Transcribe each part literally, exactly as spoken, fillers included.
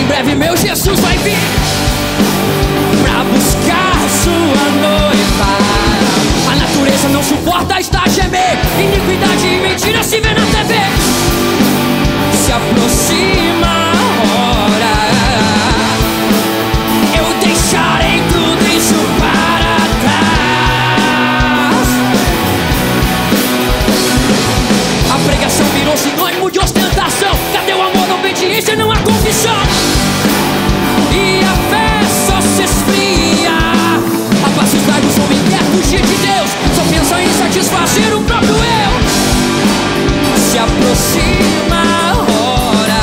breve meu Jesus vai vir pra buscar sua noiva. A natureza não suporta estar a gemer. Iniquidade e mentira se vê na T V. Se aproxima a hora. Eu deixarei tudo isso para trás. A pregação virou sinônimo de ostentação. Cadê o amor, a obediência, não há confissão. E a fé só se esfria. A passos largos o homem quer fugir de Deus. Só pensa em satisfazer o próprio eu. Se aproxima a hora.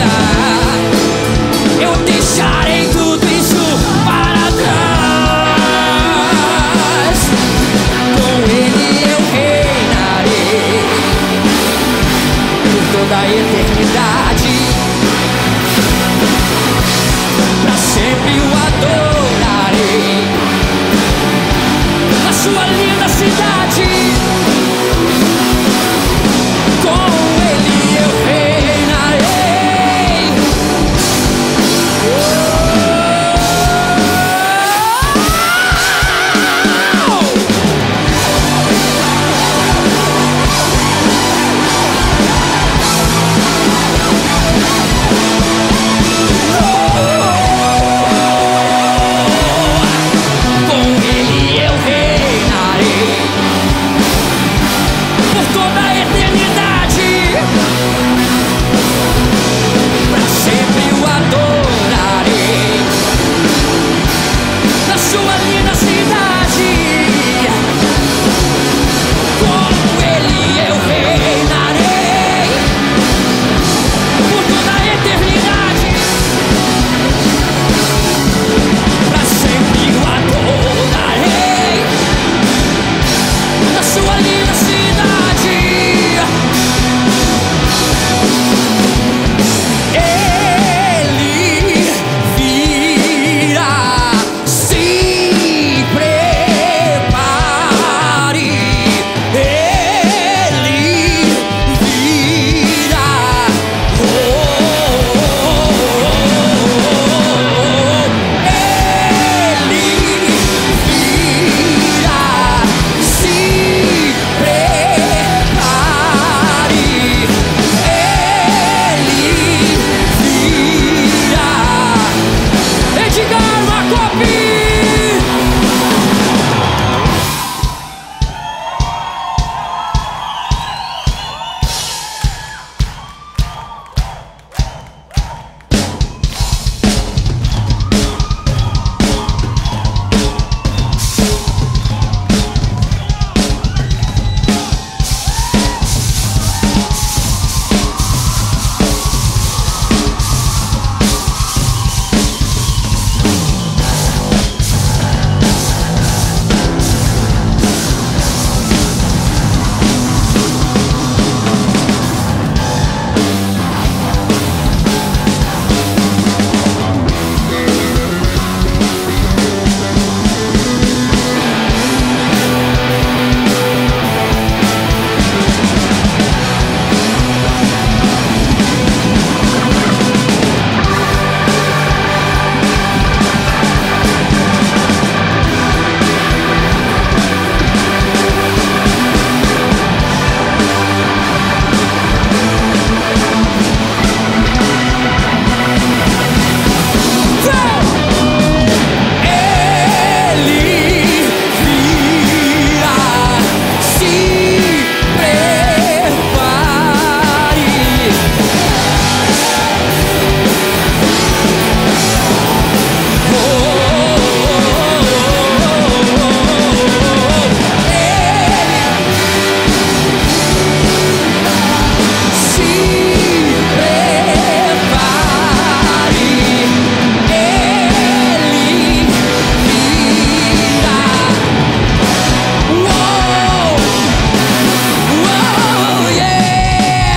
Eu deixarei tudo isso para trás. Com Ele eu reinarei por toda a eternidade. Pra sempre o adorarei na sua linda cidade. Com Ele eu reinarei.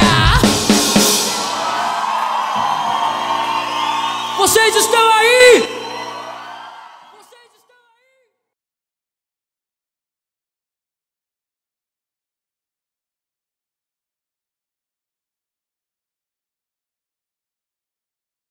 Vocês estão aí?